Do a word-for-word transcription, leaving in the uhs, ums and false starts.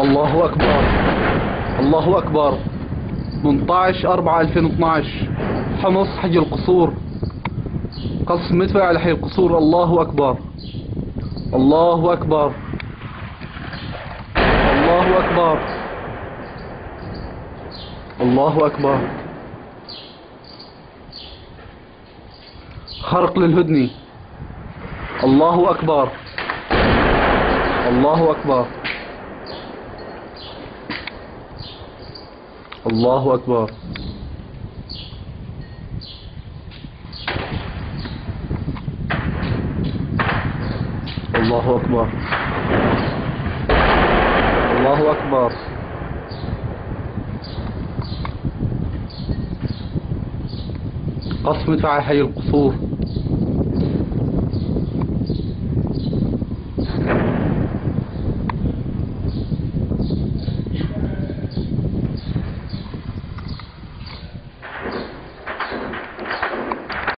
الله أكبر. الله أكبر. ثمانية عشر أربعة ألفين واثناشر حمص حي القصور. قصف مدفع على حي القصور. الله أكبر. الله أكبر. الله أكبر. الله أكبر. خرق للهدني. الله أكبر. الله أكبر. الله أكبر. الله أكبر. الله أكبر. قصف مدفع حي القصور.